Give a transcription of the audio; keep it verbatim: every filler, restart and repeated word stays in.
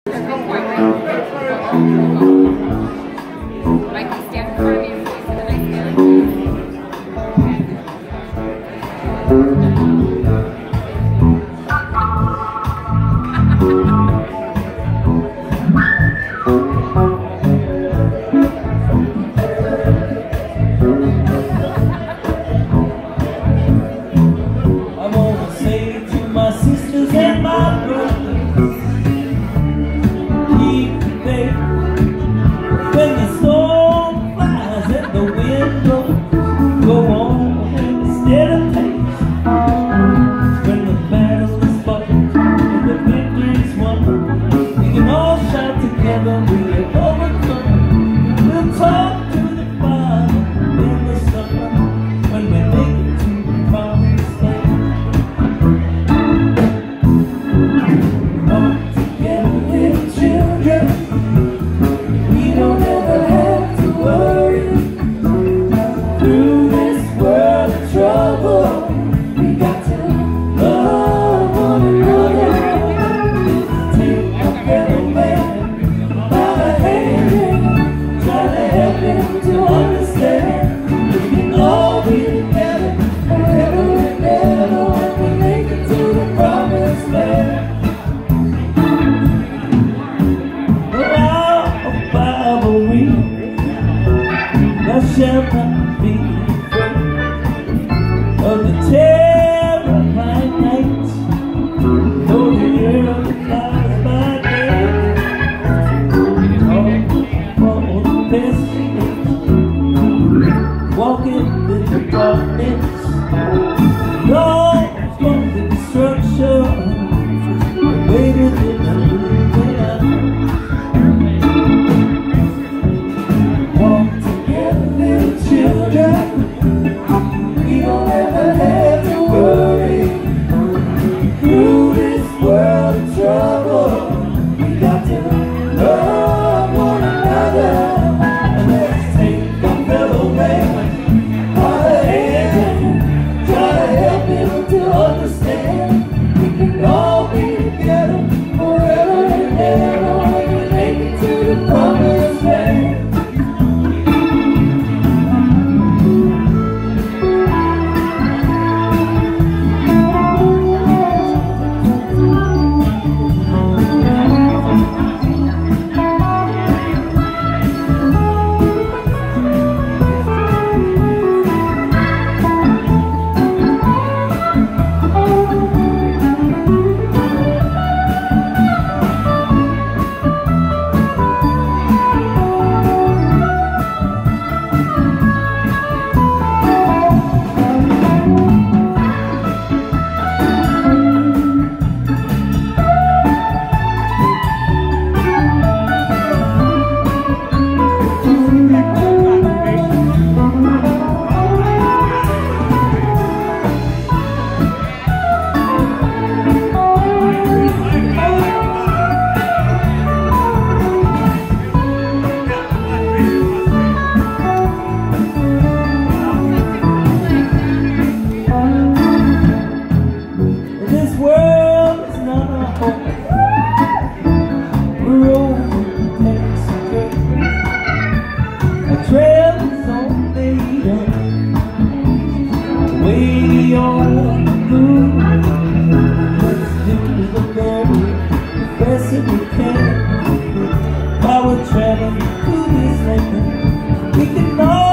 Shall not be afraid of the terrifying night, though the earth flies by day. All for the pestilence, walking in the darkness, Lord from the destruction, waited in the moonlight. We don't ever have to worry through this world of trouble. We got to love one another, and let's take a fellow man by the hand, try to help him to understand. We can all be together forever and ever when we make it to the promised land. Traveling through this land, we can know